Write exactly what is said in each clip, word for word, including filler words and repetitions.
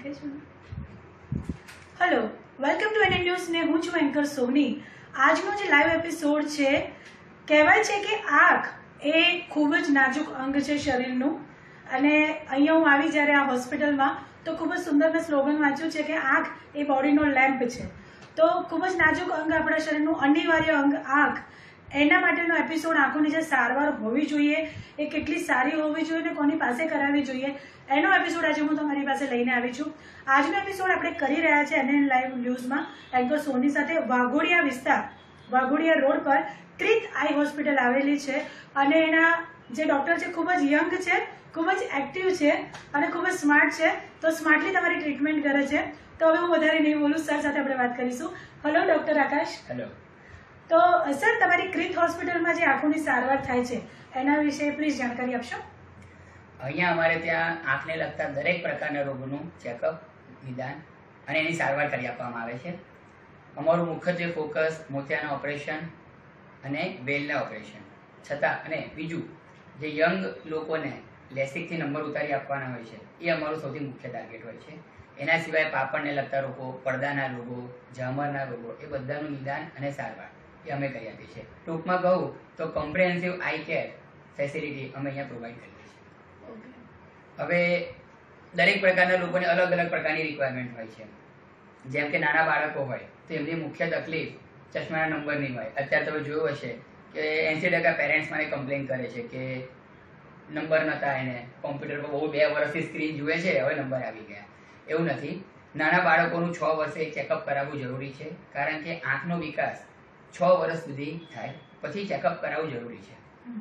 Hello, welcome to NN news ને હું છું એન્કર સોની. આજનો જે લાઈવ એપિસોડ છે, કહેવાય છે કે આંખ એ ખૂબ જ નાજુક અંગ છે શરીરનું, અને અહીંયા હું આવી જ્યારે આ હોસ્પિટલમાં તો ખૂબ જ સુંદર મેં સ્લોગન વાંચ્યું છે કે આંખ એ બોડીનો લેમ્પ છે. તો ખૂબ જ નાજુક અંગ આપણા શરીરનું અનિવાર્ય અંગ આંખ, એના માટેનો એપિસોડ આંખોની જે સારવાર હોવી જોઈએ એ કેટલી સારી હોવી જોઈએ ને કોની પાસે કરાવવી જોઈએ એનો એપિસોડ આજે હું તમારી પાસે લઈને આવી છું. આજનો એપિસોડ આપણે કરી રહ્યા છે એનએન લાઈવ ન્યૂઝમાં એન્કર સોની સાથે. વાઘોડિયા વિસ્તાર, વાઘોડિયા રોડ પર ક્રિત આઈ હોસ્પિટલ આવેલી છે, અને એના જે ડોક્ટર છે ખૂબ જ યંગ છે, ખૂબ જ એક્ટિવ છે અને ખૂબ જ સ્માર્ટ છે. તો સ્માર્ટલી તમારી ટ્રીટમેન્ટ કરે છે. તો હવે હું વધારે નહીં બોલું, સર સાથે આપણે વાત કરીશું. Hello doctor Akash. હેલો. તો સર, તમારી ક્રિત હોસ્પિટલમાં જે આંખોની સારવાર થાય છે એના વિશે પ્લીઝ જાણકારી આપશો. અહીંયા અમારે ત્યાં આંખને લગતા દરેક પ્રકારના રોગોનું ચેકઅપ, નિદાન અને એની સારવાર કરી આપવામાં આવે છે. અમારું મુખ્યત્વે ફોકસ મોતિયાના ઓપરેશન અને વેલના ઓપરેશન છતાં, અને બીજું જે યંગ લોકોને લેસિકથી નંબર ઉતારી આપવાના હોય છે એ અમારું સૌથી મુખ્ય ટાર્ગેટ હોય છે. એના સિવાય પાપડને લગતા રોગો, પડદાના રોગો, ઝામરના રોગો, એ બધાનું નિદાન અને સારવાર એ અમે કરી આપીએ છીએ. ટૂંકમાં કહું તો કોમ્પ્રિહેન્સિવ આઈ કેર ફેસિલિટી અમે અહીંયા પ્રોવાઈડ કરીએ છીએ. હવે દરેક પ્રકારના લોકોને અલગ અલગ પ્રકારની રિક્વાયરમેન્ટ હોય છે. જેમ કે નાના બાળકો હોય તો એમની મુખ્ય તકલીફ ચશ્માના નંબરની હોય. અત્યારે તમે જોયું હશે કે એંસી ટકા પેરેન્ટ્સ મને કમ્પ્લેન કરે છે કે નંબર નહોતા, એને કોમ્પ્યુટર પર બહુ બે વર્ષથી સ્ક્રીન જુએ છે, હવે નંબર આવી ગયા. એવું નથી. નાના બાળકોનું છ વર્ષે ચેકઅપ કરાવવું જરૂરી છે, કારણ કે આંખનો વિકાસ છ વર્ષ સુધી થાય પછી ચેકઅપ કરાવવું જરૂરી છે.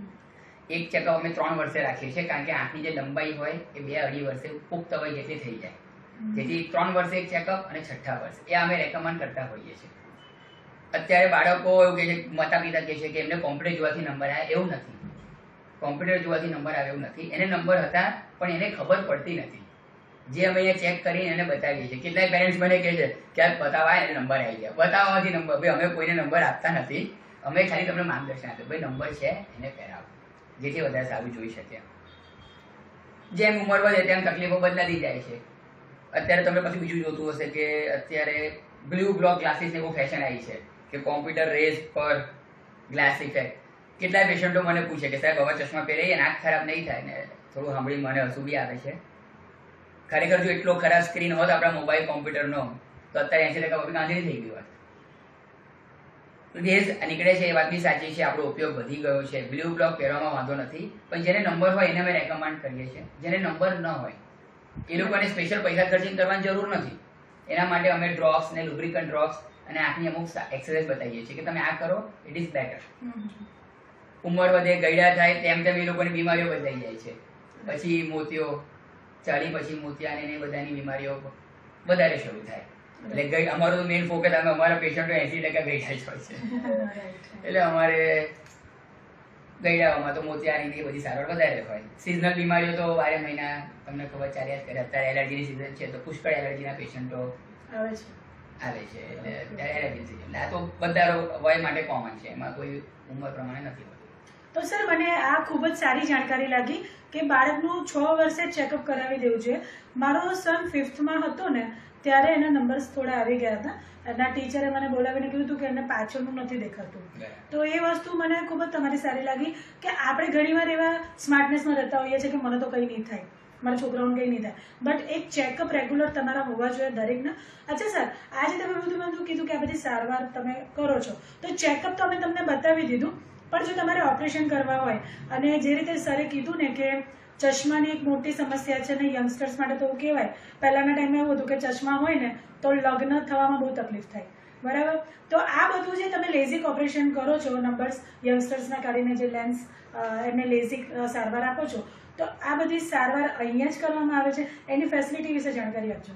એક ચેકઅપ અમે ત્રણ વર્ષે રાખીએ છીએ, કારણ કે આંખની જે લંબાઈ હોય એ બે અઢી વર્ષે પુખ્ત વય જેટલી થઈ જાય. જેથી ત્રણ વર્ષે એક ચેકઅપ અને છઠ્ઠા વર્ષે એ અમે રેકમેન્ડ કરતા હોઈએ છીએ. અત્યારે બાળકો એવું કહે છે, માતા પિતા કહે છે કે એમને કોમ્પ્યુટર જોવાથી નંબર આવ્યા. એવું નથી. કોમ્પ્યુટર જોવાથી નંબર આવે એવું નથી. એને નંબર હતા પણ એને ખબર પડતી નથી. જે અમે અહીંયા ચેક કરીને એને બતાવીએ છીએ. કેટલાય પેરેન્ટ્સ મને કહે છે કે આ બતાવાય એને નંબર આવી ગયા. બતાવવાથી નંબર, ભાઈ અમે કોઈને નંબર આપતા નથી. અમે ખાલી તમને માર્ગદર્શન આપ્યું, ભાઈ નંબર છે એને પહેરાવો, જેથી વધારે સારું જોઈ શકે. જેમ ઉંમર વધે તેમ તકલીફો બદલાતી જાય છે. અત્યારે તમે પછી બીજું જોતું હશે કે અત્યારે બ્લુ બ્લોક ગ્લાસીસની બહુ ફેશન આવી છે કે કોમ્પ્યુટર રેઝ પર ગ્લાસ ઇફેક્ટ. કેટલાય પેશન્ટો મને પૂછે કે સાહેબ હવે ચશ્મા પહેરીએ આંખ ખરાબ નહીં થાય ને? થોડું સાંભળી મને હસુ બી આવે છે. ખરેખર જો એટલો ખરાબ સ્ક્રીન હોત આપણા મોબાઈલ કોમ્પ્યુટરનો તો અત્યારે એંસી ટકા ગાંધી થઈ ગયું હોત. રેઝ નીકળે છે એ વાત બી સાચી છે, આપણો ઉપયોગ વધી ગયો છે. બ્લુ બ્લોક પહેરવામાં વાંધો નથી, પણ જેને નંબર હોય એને અમે રેકમેન્ડ કરીએ છીએ. જેને નંબર ન હોય એ લોકોને સ્પેશિયલ પૈસા ખર્ચીને કરવાની જરૂર નથી. એના માટે અમે ડ્રોપ્સ ને લુબ્રિકન્ટ ડ્રોપ્સ અને આંખની અમુક એક્સરસાઇઝ બતાવીએ છીએ કે તમે આ કરો, ઇટ ઇઝ બેટર. ઉંમર વધે, ગયડા થાય તેમ તેમ એ લોકોની બીમારીઓ બદલાઈ જાય છે. પછી મોતિયો, ચાળી પછી મોતિયા ને બધાની બીમારીઓ વધારે શરૂ થાય. એટલે અમારું મેઇન ફોકસ, અમે અમારા પેશન્ટો એસી ટકા ગયડા જ હોય છે. એટલે અમારે ગયડાઓમાં તો મોતિયાની બધી સારવાર વધારે હોય. સિઝનલ બીમારીઓ તો બારે મહિના તમને ખબર ચાલ્યા જ કરે. અત્યારે એલર્જીની સિઝન છે તો પુષ્કળ એલર્જીના પેશન્ટો આવે છે. એટલે અત્યારે એલર્જીની સિઝન, આ તો બધા વય માટે કોમન છે, એમાં કોઈ ઉંમર પ્રમાણે નથી હોતું. તો સર, મને આ ખૂબ જ સારી જાણકારી લાગી કે બાળકનું છ વર્ષે ચેકઅપ કરાવી દેવું જોઈએ. મારો સન ફિફ્થમાં હતો ને ત્યારે એના નંબર્સ થોડા આવી ગયા હતા. એના ટીચરે મને બોલાવીને કીધું હતું કે એને પાછળનું નથી દેખાતું. તો એ વસ્તુ મને ખૂબ જ તમારી સારી લાગી કે આપણે ઘણીવાર એવા સ્માર્ટનેસમાં રહેતા હોઈએ છીએ કે મને તો કંઈ નહીં થાય, મારા છોકરાઓને કંઈ નહીં થાય, બટ એક ચેકઅપ રેગ્યુલર તમારા હોવા જોઈએ દરેકના. અચ્છા સર, આજે તમે બધું બધું કીધું કે આ બધી સારવાર તમે કરો છો, તો ચેકઅપ તો અમે તમને બતાવી દીધું, પણ જો તમારે ઓપરેશન કરવા હોય, અને જે રીતે સરે કીધું ને કે ચશ્માની એક મોટી સમસ્યા છે ને યંગસ્ટર્સ માટે તો કહેવાય, પહેલાના ટાઈમે એવું હતું કે ચશ્મા હોય ને તો લગ્ન થવામાં બહુ તકલીફ થાય, બરાબર? તો આ બધું જે તમે લેઝિક ઓપરેશન કરો છો, નંબર્સ યંગસ્ટર્સના કાઢીને જે લેન્સ એમને લેઝિક સારવાર આપો છો, તો આ બધી સારવાર અહીંયા જ કરવામાં આવે છે, એની ફેસિલિટી વિશે જાણકારી આપજો.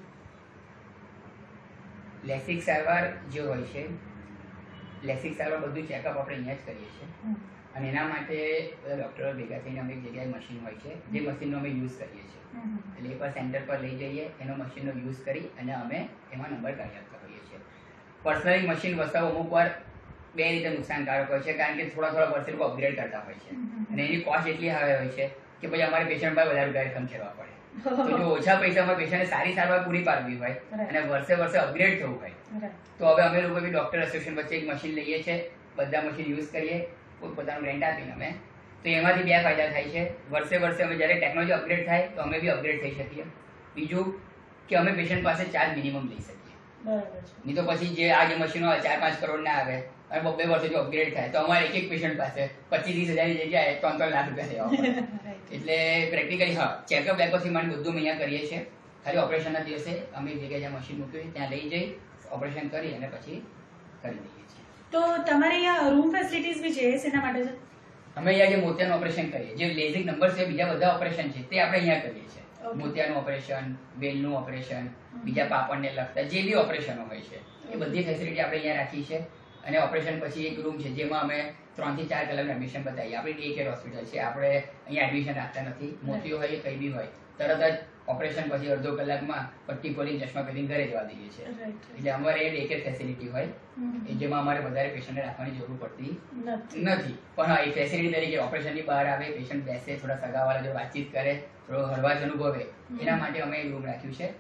લેસિક સારવાર જે હોય છે, લેસિક સારવાર બધું ચેકઅપ આપણે અહીંયા જ કરીએ છીએ, અને એના માટે બધા ડોક્ટરો ભેગા થઈને અમે એક જગ્યાએ મશીન હોય છે, જે મશીનનો અમે યુઝ કરીએ છીએ. એટલે એકવાર સેન્ટર પર લઈ જઈએ, એનો મશીનનો યુઝ કરી અને અમે એમાં નંબર કાઢી આપતા હોઈએ છીએ. પર્સનલી મશીન વસાવો અમુક વાર બે રીતે નુકસાનકારક હોય છે, કારણ કે થોડા થોડા વર્ષે લોકો અપગ્રેડ કરતા હોય છે, અને એની કોસ્ટ એટલી હાઈ હોય છે કે પછી અમારે પેશન્ટ પર વધારે રૂપિયા ખર્ચવા પડે. તો જો ઓછા પૈસામાં પેશન્ટને સારી સારવાર પૂરી પાડવી હોય અને વર્ષે વર્ષે અપગ્રેડ થવું હોય તો હવે અમે લોકો બી ડોક્ટર એસોસિએશન વચ્ચે એક મશીન લઈએ છીએ, બધા મશીન યુઝ કરીએ પોતાનું રેન્ટ આપીને અમે, તો એમાંથી બે ફાયદા થાય છે. વર્ષે વર્ષે અમે જ્યારે ટેકનોલોજી અપગ્રેડ થાય તો અમે બી અપગ્રેડ થઈ શકીએ. બીજું કે અમે પેશન્ટ પાસે ચાર્જ મિનિમમ લઈ શકીએ. નહીં તો પછી જે આ જે મશીનો ચાર પાંચ કરોડ ના આવે અને બબ્બે વર્ષે જો અપગ્રેડ થાય તો અમારે એક એક પેશન્ટ પાસે પચીસ ત્રીસ હજારની જગ્યાએ ત્રણ ત્રણ લાખ રૂપિયા લેવા પડે. એટલે પ્રેક્ટિકલી હા ચેકઅપ બેકઅપથી માંડી બધું અમે અહીંયા કરીએ છીએ. ખાલી ઓપરેશનના દિવસે અમે જગ્યાએ જ્યાં મશીન મૂક્યું ત્યાં લઈ જઈ ઓપરેશન કરી અને પછી કરી દઈએ છીએ. તો તમારે અહીંયા રૂમ ફેસિલિટીઝ બી છે, શેના માટે છે? અમે અહીંયા જે મોતિયાનું ઓપરેશન કરીએ, જે લેઝિક નંબર છે બીજા બધા ઓપરેશન છે તે આપણે અહીંયા કરીએ છીએ. મોતિયાનું ઓપરેશન, વેલનું ઓપરેશન, બીજા પાપડને લગતા જે બી ઓપરેશનો હોય છે એ બધી ફેસિલિટી આપણે અહીંયા રાખી છે. અને ઓપરેશન પછી એક રૂમ છે જેમાં અમે ત્રણ થી ચાર કલાકનું એડમિશન બતાવીએ. આપણી ડે કેર હોસ્પિટલ છે, આપણે અહીંયા એડમિશન રાખતા નથી. મોતિયો હોય કઈ બી હોય તરત જ ઓપરેશન પછી અડધો કલાકમાં પટ્ટી ખોલીને ચશ્મા પહેરીને ઘરે જવા દઈએ છીએ. એટલે અમારે ડે કેર ફેસિલિટી હોય જેમાં અમારે વધારે પેશન્ટને રાખવાની જરૂર પડતી નથી. પણ હા, એ ફેસિલિટી તરીકે ઓપરેશનની બહાર આવે, પેશન્ટ બેસે, થોડા સગાવાળા જો વાતચીત કરે, થોડો હળવાશ અનુભવે, એના માટે અમે રૂમ રાખ્યું છે.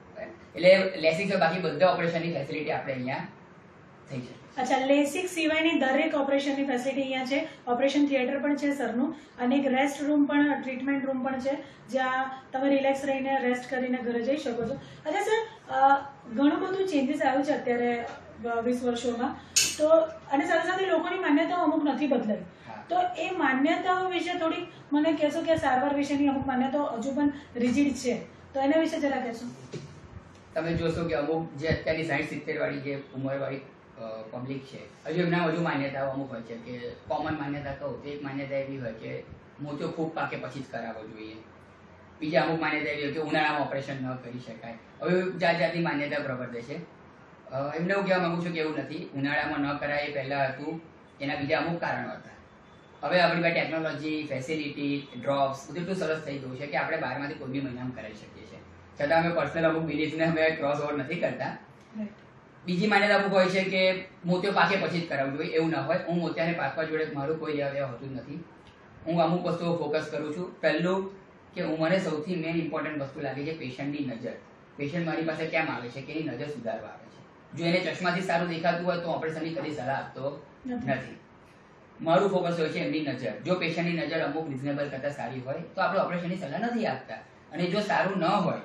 એટલે લેસિક છે, બાકી બધા ઓપરેશનની ફેસિલિટી આપણે અહીંયા થઈ શકે. અચ્છા, લેસિક સિવાયની દરેક ઓપરેશનની ફેસિલિટી અહીંયા છે. ઓપરેશન થિયેટર પણ છે સરનું અને એક રેસ્ટ રૂમ પણ, ટ્રીટમેન્ટ રૂમ પણ છે જ્યાં તમે રિલેક્સ રહીને રેસ્ટ કરીને ઘરે જઈ શકો છો. અચ્છા સર, ઘણું બધું ચેન્જીસ આવ્યું છે અત્યારે વીસ વર્ષોમાં, તો અને સાથે સાથે લોકોની માન્યતાઓ અમુક નથી બદલાઈ, તો એ માન્યતાઓ વિશે થોડી મને કહેશો કે સારવાર વિશેની અમુક માન્યતાઓ હજુ પણ રિજિડ છે, તો એના વિશે જરા કહેશો. તમે જોશો કે અમુક જે અત્યારની સાઠ સિત્તેર વાળી જે ઉંમરવાળી પબ્લિક છે હજુ એમના વધુ માન્યતાઓ અમુક હોય છે. કે કોમન માન્યતા કહું તો એક માન્યતા એવી હોય કે મોતિયો ખૂબ પાકે પછી જ કરાવવો જોઈએ. બીજા અમુક માન્યતા એવી હોય કે ઉનાળામાં ઓપરેશન ન કરી શકાય. હવે જાત જાતની માન્યતા પ્રવર્તે છે. એમને એવું કહેવા માંગુ છું કે એવું નથી. ઉનાળામાં ન કરાય એ પહેલા હતું, એના બીજા અમુક કારણો હતા. હવે આપણી પાસે ટેકનોલોજી, ફેસિલિટી, ડ્રોપ્સ બધું એટલું સરસ થઈ ગયું છે કે આપણે બહારમાંથી કોઈ બી મહિનામાં કરાવી શકીએ છીએ. છતાં અમે પર્સનલ અમુક બિલીફને અમે ક્રોસ ઓવર નથી કરતા. બીજી માન્યતા અમુક હોય છે કે મોતિયો પાકે પછી જ કરાવવું જોઈએ. એવું ના હોય. હું મોતિયાને પાકવા જોડે મારું કોઈ લેવા દેવા હોતું જ નથી. હું અમુક વસ્તુઓ ફોકસ કરું છું. પહેલું કે હું મને સૌથી મેઇન ઇમ્પોર્ટન્ટ વસ્તુ લાગે છે પેશન્ટની નજર. પેશન્ટ મારી પાસે કેમ આવે છે કે એની નજર સુધારવા આવે છે. જો એને ચશ્માથી સારું દેખાતું હોય તો ઓપરેશનની કદી સલાહ આપતો નથી. મારું ફોકસ હોય છે એમની નજર. જો પેશન્ટની નજર અમુક રિઝનેબલ કરતા સારી હોય તો આપણે ઓપરેશનની સલાહ નથી આપતા. અને જો સારું ન હોય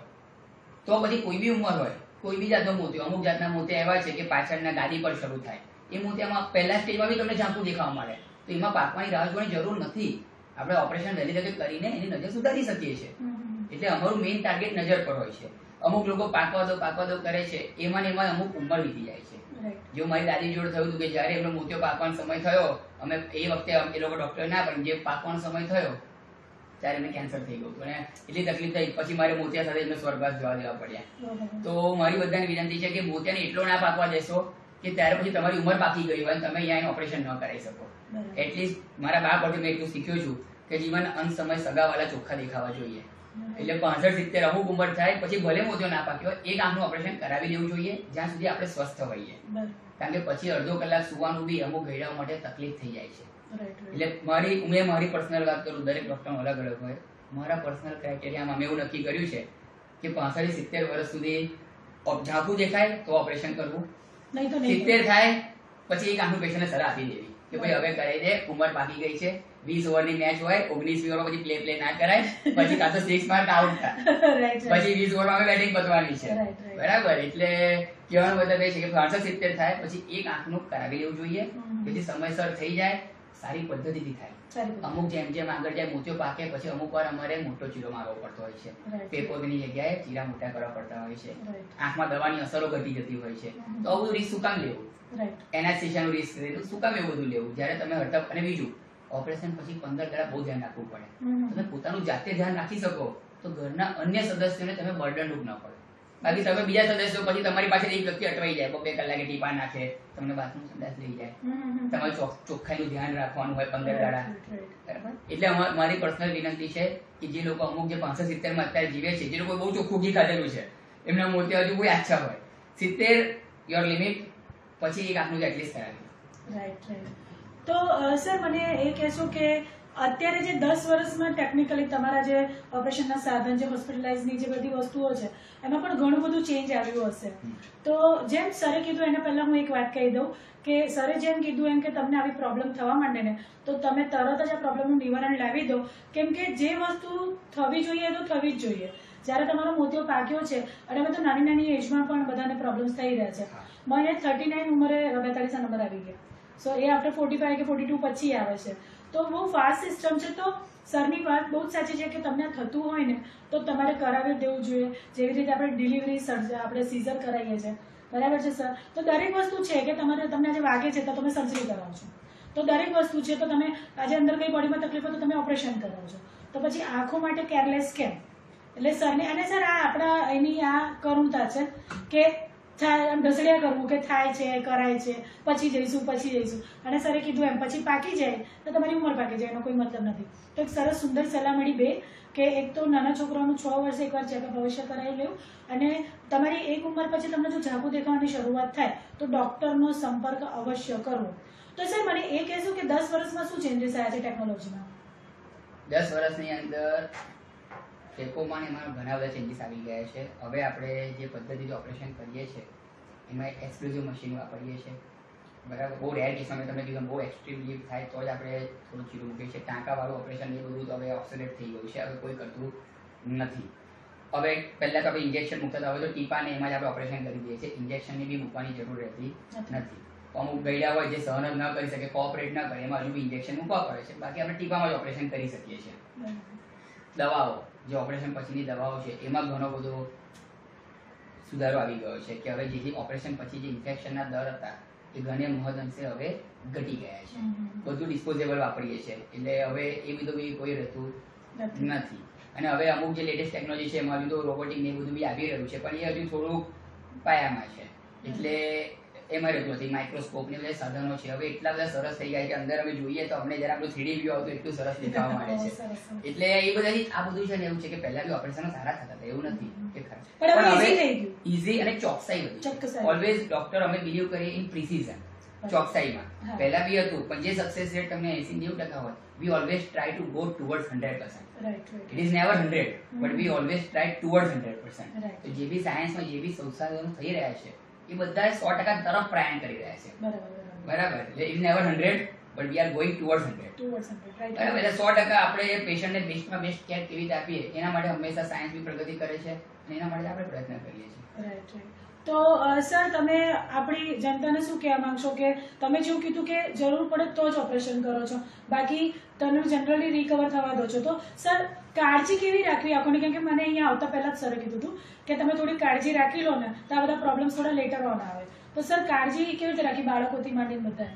તો બધી કોઈ બી ઉંમર હોય, કોઈ બી જાતનો મોતિયો, અમુક જાતના મોતિયા એવા છે કે પાછળના ગાદી પર શરૂ થાય. એ મોતિયામાં પહેલા સ્ટેજમાં બી તમને ઝાંખું દેખાવા મળે, તો એમાં પાકવાની રાહ જોવાની જરૂર નથી. આપણે ઓપરેશન વહેલી તકે કરીને એની નજર સુધારી શકીએ છીએ. એટલે અમારું મેઇન ટાર્ગેટ નજર પર હોય છે. અમુક લોકો પાકવા દો પાકવા દો કરે છે, એમાં ને એમાં અમુક ઉંમર વીતી જાય છે. જો મારી દાદી જોડે થયું હતું કે જયારે એમનો મોતિયો પાકવાનો સમય થયો, અમે એ વખતે એ લોકો ડોક્ટર ના પણ જે પાકવાનો સમય થયો ત્યારે એમને કેન્સર થઈ ગયું અને એટલી તકલીફ થઈ, પછી મારે મોતિયા સાથે એમને સ્વર્ગવાસ જવા દેવા પડ્યા. તો મારી બધાને વિનંતી છે કે મોતિયાને એટલો ના પાકવા દેશો કે ત્યારે પછી તમારી ઉંમર પાકી ગઈ હોય અને તમે અહીંયા ઓપરેશન ન કરાવી શકો. એટલીસ્ટ મારા બા પરથી મેં એટલું શીખ્યું છું કે જીવન અંત સમય સગાવાલા ચોખ્ખા દેખાવા જોઈએ. એટલે પાસઠ સિત્તેર અમુક ઉંમર થાય પછી ભલે મોતિયો ના પાક્યો હોય, એક આંખનું ઓપરેશન કરાવી લેવું જોઈએ જ્યાં સુધી આપણે સ્વસ્થ હોઈએ. કારણ કે પછી અડધો કલાક સુવાનું બી અમુક ગયડાઓ માટે તકલીફ થઈ જાય છે. એટલે મારી મેં મારી પર્સનલ વાત કરું, દરેક ડોક્ટરનો અલગ અલગ હોય. મારા પર્સનલ ક્રાઇટેરિયામાં મેં એવું નક્કી કર્યું છે કે પાસઠ સિત્તેર વર્ષ સુધી ઝાંખું દેખાય તો ઓપરેશન કરવું, સિત્તેર થાય પછી એક આંખનું પેશન્ટને સલાહ આપી દેવી કે ભાઈ હવે કરાવી દે, ઉંમર પાકી ગઈ છે. વીસ ઓવરની મેચ હોય, ઓગણીસ ઓવરમાં પછી પ્લે પ્લે ના કરાય, પછી કાં તો સિક્સ માર્ક આઉટ થાય, પછી વીસ ઓવરમાં બેટિંગ પતવાની છે. બરાબર. એટલે કહેવાનો મતલબ એ છે કે પાસઠ સિત્તેર થાય પછી એક આંખનું કરાવી લેવું જોઈએ, જેથી સમયસર થઈ જાય, સારી પદ્ધતિથી થાય. અમુક જેમ જેમ આગળ જાય મોતિયો પાકે પછી અમુક વાર અમારે મોટો ચીરો મારવો પડતો હોય છે. પેપોગની જગ્યાએ ચીરા મોટા કરવા પડતા હોય છે. આંખમાં દવાની અસરો ઘટી જતી હોય છે. તો આવું બધું રિસ્ક શું કામ લેવું? એનેસ્થેસિયાનું રિસ્ક લેવું શું કામ? એવું બધું લેવું જયારે તમે હડતપ. અને બીજું, ઓપરેશન પછી પંદર કલાક બહુ ધ્યાન રાખવું પડે. તમે પોતાનું જાતે ધ્યાન રાખી શકો તો ઘરના અન્ય સદસ્યોને તમે બર્ડનરૂપ ન પડે. બાકી તમે બીજા સદસ્યો પછી તમારી પાસે એક વ્યક્તિ અટવાઈ જાય, બે કલાકે ટીપા નાખે, તમને બાથરૂમ સંડાસ લઈ જાય, તમારે ચોખ્ખાઈનું ધ્યાન રાખવાનું હોય પંદર દાડા. બરાબર. એટલે મારી પર્સનલ વિનંતી છે કે જે લોકો અમુક જે પાંચસો સિત્તેર માં અત્યારે જીવે છે, જે લોકો બહુ ચોખ્ખું ઘી ખાધેલું છે, એમના મોતિયા હજુ કોઈ આછા હોય, સિત્તેર યોર લિમિટ, પછી એક આંખનું એટલીસ્ટ કરાવી. Right right. તો સર મને એ કહેશો કે અત્યારે જે દસ વર્ષમાં ટેકનિકલી તમારા જે ઓપરેશનના સાધન, જે હોસ્પિટલાઇઝની જે બધી વસ્તુઓ છે એમાં પણ ઘણું બધું ચેન્જ આવ્યું હશે. તો જેમ સરે કીધું એના પહેલા હું એક વાત કહી દઉં કે સરે જેમ કીધું એમ કે તમને આવી પ્રોબ્લેમ થવા માંડે ને તો તમે તરત જ આ પ્રોબ્લેમનું નિવારણ લાવી દો, કેમ કે જે વસ્તુ થવી જોઈએ તો થવી જ જોઈએ. જયારે તમારો મોતિયો પાક્યો છે અને હવે તો નાની નાની એજમાં પણ બધાને પ્રોબ્લેમ્સ થઈ રહ્યા છે. મને થર્ટી નાઇન ઉંમરે બેતાલીસ નંબર આવી ગયા. સો એ આફ્ટર ફોર્ટી ફાઈવ કે ફોર્ટી ટુ પછી આવે છે. તો બહુ ફાસ્ટ સિસ્ટમ છે. તો સરની વાત બહુ જ સાચી છે કે તમને થતું હોય ને તો તમારે કરાવી દેવું જોઈએ. જેવી રીતે આપણે ડિલિવરી આપણે સીઝર કરાવીએ છીએ, બરાબર છે સર? તો દરેક વસ્તુ છે કે તમારે તમને જે વાગે છે તો તમે સર્જરી કરાવો છો. તો દરેક વસ્તુ છે તો તમે આજે અંદર કઈ બોડીમાં તકલીફ હોય તો તમે ઓપરેશન કરાવો છો. તો પછી આંખો માટે કેરલેસ કેમ? એટલે સરને અને સર આ આપણા એની આ કરુણતા છે કે થાય ઢસડિયા કરવું કે થાય છે, કરાય છે, પછી જઈશું પછી જઈશું. અને સરે કીધું એમ પછી પાકી જાય તો તમારી ઉંમર પાકી જાય, એનો કોઈ મતલબ નથી. તો એક સરસ સુંદર સલાહ મળી બે કે એક તો નાના છોકરાનું છ વર્ષે એકવાર ચેકઅપ અવશ્ય કરાવી લેવું, અને તમારી એક ઉંમર પછી તમને જો ઝાંખું દેખાવાની શરૂઆત થાય તો ડોક્ટરનો સંપર્ક અવશ્ય કરવો. તો સર મને એ કહેશો કે દસ વર્ષમાં શું ચેન્જીસ આવ્યા છે ટેકનોલોજીમાં? દસ વર્ષની અંદર ટેકોમાં એમાં ઘણા બધા ચેન્જીસ આવી ગયા છે. હવે આપણે જે પદ્ધતિથી ઓપરેશન કરીએ છીએ એમાં એક્સક્લુઝિવ મશીન વાપરીએ છીએ, બરાબર? બહુ રેર કેસમાં મેં તમને કીધું બહુ એક્સ્ટ્રીમલી થાય તો જ આપણે થોડું ચીરું મૂકીએ છીએ. ટાંકાવાળું ઓપરેશન એ બધું તો હવે ઓબ્સોલેટ થઈ ગયું છે, હવે કોઈ કરતું નથી. હવે પહેલાં તો આપણે ઇન્જેક્શન મૂકતા હતા, હવે તો ટીપાને એમાં જ આપણે ઓપરેશન કરી દઈએ છીએ. ઇન્જેક્શનની બી મૂકવાની જરૂર રહેતી નથી. અમુક ગયડા હોય જે સહન જ ન કરી શકે, કોઓપરેટ ન કરે, એમાં હજુ બી ઇન્જેક્શન મૂકવા પડે છે. બાકી આપણે ટીપામાં જ ઓપરેશન કરી શકીએ છીએ. દવાઓ, જે ઓપરેશન પછીની દવાઓ છે એમાં ઘણો બધો સુધારો આવી ગયો છે કે હવે જે ઓપરેશન પછી જે ઇન્ફેક્શનના દર હતા એ ઘણે મહદઅંશે હવે ઘટી ગયા છે. બધું ડિસ્પોઝેબલ વાપરીએ છીએ એટલે હવે એ બધું બી કોઈ રહેતું નથી. અને હવે અમુક જે લેટેસ્ટ ટેકનોલોજી છે એમાં હજુ તો રોબોટિક ને એ બધું બી આવી રહ્યું છે, પણ એ હજુ થોડું પાયામાં છે. એટલે એમાં રહેતું નથી. માઇક્રોસ્કોપ ને બધા સાધનો છે હવે એટલા બધા સરસ થઈ ગયા કે અંદર અમે જોઈએ તો અમને જરા આપણું થ્રીડી વ્યૂ આવતું એટલું સરસ દેખાવા માંડે છે. એટલે એ બધાથી આ બધું છે ને એવું છે કે પહેલા બી ઓપરેશન સારા થતા હતા, એવું નથી કે ખરાબ, પણ હવે ઈઝી અને ચોકસાઈ વધી. ઓલવેઝ ડોક્ટર અમે બિલીવ કરીએ ઇન પ્રિસિઝન, ચોકસાઈમાં. પહેલા બી હતું પણ જે સક્સેસ રેટ તમને એસી નેવું ટકા હોય, we always try to go towards hundred percent. It is never hundred but we always try towards hundred percent. તો જે બી સાયન્સમાં જે બી સંશોધનો થઈ રહ્યા છે એ બધા સો ટકા તરફ પ્રયાણ કરી રહ્યા છે, બરાબર? એટલે it never hundred but we are going towards hundred. બરાબર? એટલે સો ટકા આપણે પેશન્ટને બેસ્ટમાં બેસ્ટ કેર કેવી રીતે આપીએ એના માટે હંમેશા સાયન્સ બી પ્રગતિ કરે છે અને એના માટે આપણે પ્રયત્ન કરીએ છીએ. Right right. તો સર તમે આપણી જનતાને શું કહેવા માંગશો કે તમે જેવું કીધું કે જરૂર પડે તો જ ઓપરેશન કરો છો, બાકી તમે જનરલી રિકવર થવા દો છો, તો સર કાળજી કેવી રાખવી આંખોની? કેમ કે મને અહીંયા આવતા પહેલા જ સરે કીધું હતું કે તમે થોડી કાળજી રાખી લો ને તો આ બધા પ્રોબ્લેમ્સ થોડા લેટર ઓન આવે. તો સર કાળજી કેવી રીતે રાખી બાળકોથી માંડીને બધા?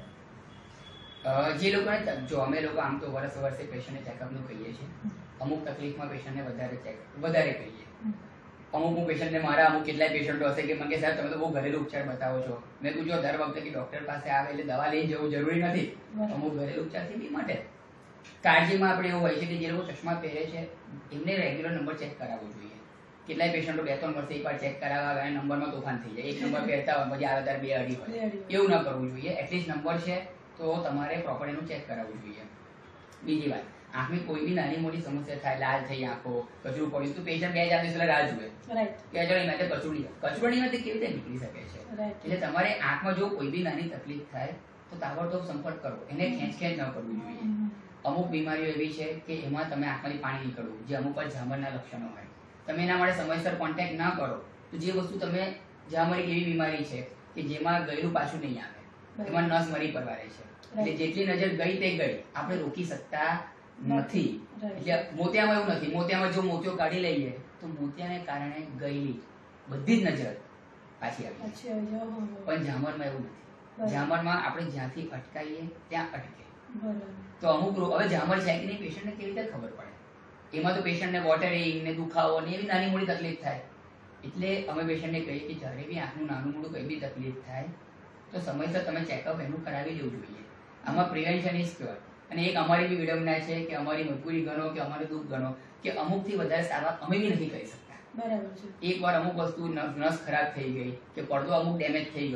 જે લોકોને જો અમે લોકો આમ તો વર્ષ વર્ષે પેશન્ટને ચેકઅપનું કહીએ છીએ. અમુક તકલીફમાં પેશન્ટને વધારે ચેકઅપ વધારે કહીએ. અમુક પેશન્ટને મારા અમુક કેટલાય પેશન્ટો હશે કે મને કે સાહેબ તમે તો બહુ ઘરેલું ઉપચાર બતાવો છો. મેં પૂછ્યો દર વખતે કે ડોક્ટર પાસે આવે એટલે દવા લઈને જવું જરૂરી નથી. અમુક ઘરેલું ઉપચારથી બી માટે કાળજીમાં આપણે એવું હોય છે કે જે લોકો ચશ્મા પહેરે છે એમને રેગ્યુલર નંબર ચેક કરાવવો જોઈએ. કેટલાય પેશન્ટો બે ત્રણ વર્ષે એકવાર ચેક કરાવવા અને નંબરમાં તોફાન થઈ જાય. એક નંબર પહેરતા હોય પછી આવે ત્યારે બે અઢી હોય, એવું ન કરવું જોઈએ. એટલીસ્ટ નંબર છે તો તમારે પ્રોપર એનું ચેક કરાવવું જોઈએ. બીજી વાત, આંખની કોઈ બી નાની મોટી સમસ્યા થાય, લાલ થઈ આંખો, કચરું પડ્યું, તો પેશન્ટ બે ચાર દિવસ રાહ જુએ કે ચલો એમાં કચરું નહીં, કચરું નહીં કેવી રીતે નીકળી શકે છે? એટલે તમારે આંખમાં જો કોઈ બી નાની તકલીફ થાય તો તાબડતોબ સંપર્ક કરવો, એને ખેંચ ખેંચ ન કરવું જોઈએ. અમુક બીમારીઓ એવી છે કે એમાં તમે આંખમાંથી પાણી નીકળવું, જે અમુક વાર ઝામરના લક્ષણો હોય, તમે એના માટે સમયસર કોન્ટેક્ટ ના કરો તો જે વસ્તુ તમે ઝામર એવી બીમારી છે કે જેમાં ગયેલું પાછું નહીં આવે, એમાં નસ મરી પરવારે છે. એટલે જેટલી નજર ગઈ તે ગઈ, આપણે રોકી શકતા નથી. એટલે મોતિયામાં એવું નથી. મોતિયામાં જો મોતિયો કાઢી લઈએ તો મોતિયાને કારણે ગયેલી બધી જ નજર પાછી આવી જાય, પણ ઝામરમાં એવું નથી. ઝામરમાં આપણે જ્યાંથી અટકાઈએ ત્યાં અટકે. તો અમુક હવે ઝામર છે કે નહીં પેશન્ટને કેવી રીતે ખબર પડે? એમાં તો પેશન્ટને વોટરિંગ ને દુખાવો ને એવી નાની મોટી તકલીફ થાય. એટલે અમે પેશન્ટને કહીએ કે જ્યારે બી આંખનું નાનું મોટું કઈ બી તકલીફ થાય તો સમયસર તમે ચેકઅપ એનું કરાવી લેવું જોઈએ. આમાં પ્રિવેન્શન ઇઝ ક્યોર. અને એક અમારી બી વિડંબના છે કે અમારી મજબૂરી ગણો કે અમારું દુઃખ ગણો કે અમુકથી વધારે સારવાર અમે બી નથી કરી શકતા. બરાબર છે. એક વાર અમુક વસ્તુ નસ ખરાબ થઈ ગઈ કે પડદો અમુક ડેમેજ થઈ ગયો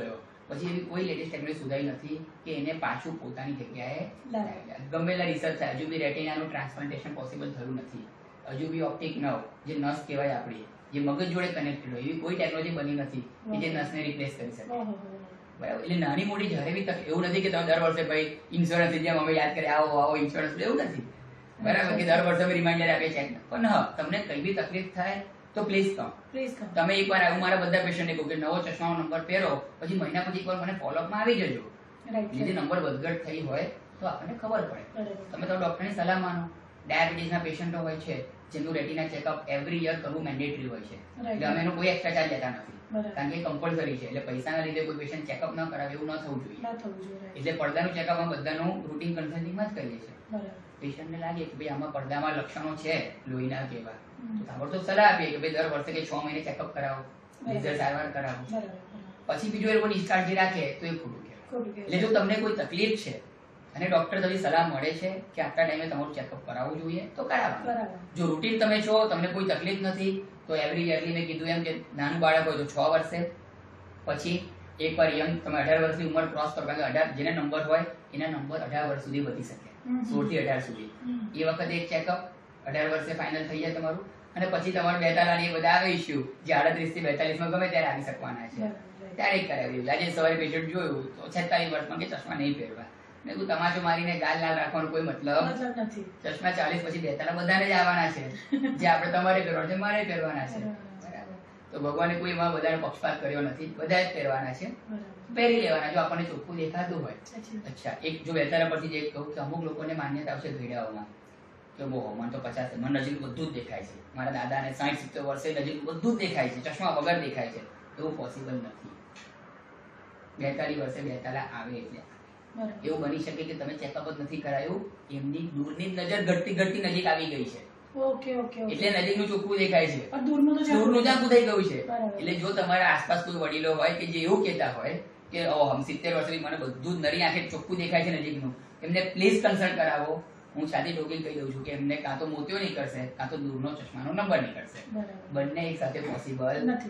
પછી એવી કોઈ લેટેસ્ટ ટેકનોલોજી સુધારી નથી કે એને પાછું પોતાની જગ્યાએ લાવે. ગમેલા રિસર્ચ થાય હજુ બી રેટિનાનું ટ્રાન્સપ્લાન્ટેશન પોસિબલ થયું નથી. હજુ બી ઓપ્ટિક નર્વ જે નસ કહેવાય આપણી જે મગજ જોડે કનેક્ટેડ હોય એવી કોઈ ટેકનોલોજી બની નથી કે જે નસને રિપ્લેસ કરી શકે. બરાબર. એટલે નાની મોટી જ્યારે બી તક એવું નથી કે તમે દર વર્ષે ભાઈ ઇન્સ્યોરન્સ જેમ અમે યાદ કરીએ આવો આવો ઇન્સ્યોરન્સ એવું નથી. બરાબર કે દર વર્ષે અમે રિમાઇન્ડર આપીએ ચેક. પણ હા તમને કઈ બી તકલીફ થાય તો પ્લીઝ કમ. Please come. તમે એકવાર આવું મારા બધા પેશન્ટને કહું કે નવો ચશ્માનો નંબર પહેરો પછી મહિના પછી એકવાર મને ફોલોઅપમાં આવી જજો. રાઈટ. જે નંબર વધઘટ થઈ હોય તો આપણને ખબર પડે. બરાબર. તમે તો ડોક્ટરની સલાહ માનો. ડાયાબિટીસના પેશન્ટો હોય છે જેનું રેટિના ચેકઅપ એવરી યર કરવું મેન્ડેટરી હોય છે. Right. એટલે અમે એનો કોઈ એક્સ્ટ્રા ચાર્જ લેતા નથી. બરાબર. કારણ કે કમ્પલસરી છે. એટલે પૈસાના લીધે કોઈ પેશન્ટ ચેકઅપ ન કરાવે એવું ન થવું જોઈએ. ના થવું જોઈએ. right. એટલે પડદાનું ચેકઅપ અમે બધાનું રૂટીન કન્સલ્ટિંગમાં જ કરીએ છીએ. બરાબર. પેશન્ટને લાગે કે ભાઈ આમાં પડદામાં લક્ષણો છે લોહીના કેવા હમ. તો તાબડતોબ સલાહ આપીએ કે ભાઈ દર વર્ષે કે છ મહિને ચેકઅપ કરાવો, લેઝર સારવાર કરાવો. બરાબર. પછી બીજું એ લોકો નિષ્કાળજી રાખે તો એ ખોટું કહેવાય. ખોટું કહેવાય. એટલે જો તમને કોઈ તકલીફ છે અને ડોક્ટર તમને સલાહ મળે છે કે આટલા ટાઈમે તમારું ચેકઅપ કરાવવું જોઈએ તો કરાવવાનું. બરાબર. જો રૂટીન તમે છો તમને કોઈ તકલીફ નથી તો એવરી યરલી મેં કીધું એમ કે નાનું બાળક હોય તો છ વર્ષે, પછી એકવાર યંગ તમે અઢાર વર્ષની ઉંમર ક્રોસ કરો કારણ કે અઢાર જેના નંબર હોય એના નંબર અઢાર વર્ષ સુધી વધી શકે, હમ. સોળ થી અઢાર સુધી. હમ. એ વખતે એક ચેકઅપ અઢાર વર્ષે ફાઇનલ થઈ જાય તમારું અને પછી તમારું બેતાલા એ બધા આવે ઇસ્યુ જે આડત્રીસ થી બેતાલીસ માં ગમે ત્યારે આવી શકવાના છે બરાબર. right. ત્યારે એક કરાવ્યું. આજે સવારે પેશન્ટ જોયું તો છેતાલીસ વર્ષમાં કે ચશ્મા નહીં પહેરવા. મેં કીધું તમાચો મારીને ગાલ લાલ રાખવાનો કોઈ મતલબ મતલબ નથી. ચશ્મા ચાલીસ પછી બેતાલા બધાને જ આવવાના છે જે આપણે તમારે પહેરવાના છે મારે પહેરવાના છે. બરાબર. તો ભગવાને કોઈ એમાં બધાને પક્ષપાત કર્યો નથી, બધા જ પહેરવાના છે, બરાબર. પહેરી લેવાના જો આપણને ચોખ્ખું દેખાતું હોય. સાચી વાત. અચ્છા એક જો બેતાલા પરથી જે કહું કે અમુક લોકોને માન્યતા આવશે ઘેડાઓમાં કે બહુ મને તો પચાસ મને નજીક બધું જ દેખાય છે, મારા દાદાને સાઠ સિત્તેર વર્ષે નજીક બધું જ દેખાય છે, ચશ્મા વગર દેખાય છે. એવું પોસિબલ નથી. બેતાલીસ વર્ષે બેતાલા આવે એટલે બરાબર. એવું બની શકે કે તમે ચેકઅપ જ નથી કરાયું, એમની દૂરની નજર ઘટતી ઘટતી નજીક આવી ગઈ છે ઓકે ઓકે ઓકે. એટલે નજીકનું ચોખ્ખું દેખાય છે, પણ દૂરનું તો દૂરનું ઝાંખું થઈ ગયું છે. બરાબર. એટલે જો તમારા આસપાસ કોઈ વડીલો હોય કે જે એવું કહેતા હોય કે ઓ હમ સિત્તેર વર્ષથી મને બધું જ નરી આંખે ચોખ્ખું દેખાય છે નજીકનું, એમને પ્લીઝ કન્સલ્ટ કરાવો. હું સાદી ઠોકી કહી દઉં છું કે એમને કાં તો મોતિયો નીકળશે કાં તો દૂરનો ચશ્માનો નંબર નીકળશે. બરાબર. બંને એક સાથે પોસિબલ નથી.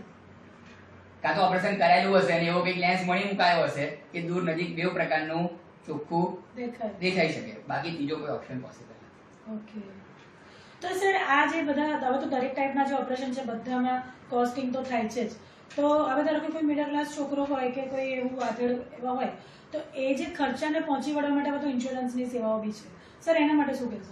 કાં તો ઓપરેશન કરાયેલું હશે અને એવો કંઈક લેન્સ મળી મુકાયો હશે કે દૂર નજીક બે પ્રકારનું ચોખ્ખું દેખાય. દેખાઈ શકે, બાકી ત્રીજો કોઈ ઓપ્શન પોસિબલ નથી. ઓકે. તો સર આ જે બધા હવે તો દરેક ટાઈપના જે ઓપરેશન છે બધામાં કોસ્ટિંગ તો થાય છે જ. તો હવે ધારો કે કોઈ મિડલ ક્લાસ છોકરો હોય કે કોઈ એવું આધેડ એવા હોય તો એ જે ખર્ચાને પહોંચી વળવા માટે હવે તો ઇન્સ્યોરન્સની સેવાઓ બી છે. સર એના માટે શું કહેશો?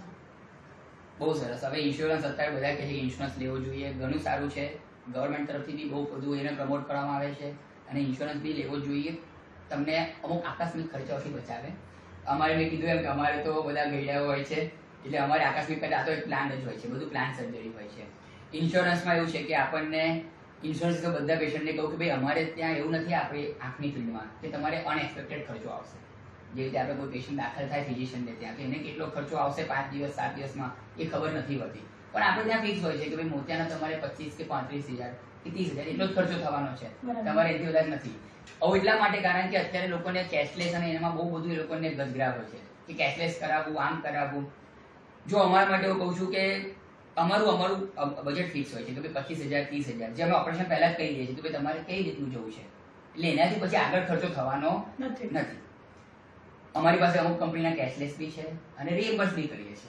બહુ સરસ. હવે ઇન્સ્યોરન્સ અત્યારે બધા કહે છે કે ઇન્સ્યોરન્સ લેવો જોઈએ, ઘણું સારું છે. ગવર્મેન્ટ તરફથી બી બહુ બધું એને પ્રમોટ કરવામાં આવે છે અને ઇન્સ્યોરન્સ બી લેવો જોઈએ. તમને અમુક આકસ્મિક ખર્ચાઓથી બચાવે. અમારે મેં કીધું એમ કે અમારે તો બધા ગઈડાઓ હોય છે એટલે અમારે આકસ્મિક આ તો એક પ્લાન જ હોય છે, બધું પ્લાન સર્જરી હોય છે. ઇન્સ્યોરન્સમાં એવું છે કે આપણને ઇન્સ્યોરન્સ તો બધા પેશન્ટને કહું કે ભાઈ અમારે ત્યાં એવું નથી આપણી આંખની ફિલ્ડમાં કે તમારે અનએક્સપેક્ટેડ ખર્ચો આવશે. જે રીતે આપણે કોઈ પેશન્ટ દાખલ થાય ફિઝિશિયનને ત્યાં કે એને કેટલો ખર્ચો આવશે પાંચ દિવસ સાત દિવસમાં એ ખબર નથી હોતી, પણ આપણે ત્યાં ફિક્સ હોય છે કે ભાઈ મોતિયાના તમારે પચીસ કે પાંત્રીસ હજાર કે ત્રીસ હજાર એટલો જ ખર્ચો થવાનો છે, તમારે એથી વધારે નથી. આવું એટલા માટે કારણ કે અત્યારે લોકોને કેશલેસ અને એમાં બહુ બધું એ લોકોને ગજગરા હોય છે કે કેશલેસ કરાવવું આમ કરાવવું. જો અમારા માટે હું કહું છું કે અમારું અમારું બજેટ ફિક્સ હોય છે કે ભાઈ પચીસ હજાર ત્રીસ હજાર જે અમે ઓપરેશન પહેલા જ કહી દઈએ છીએ કે ભાઈ તમારે કઈ રીતનું જવું છે, એટલે એનાથી પછી આગળ ખર્ચો થવાનો નથી. નથી. અમારી પાસે અમુક કંપનીના કેશલેસ બી છે અને રીએમ્બર્સ બી કરીએ છીએ.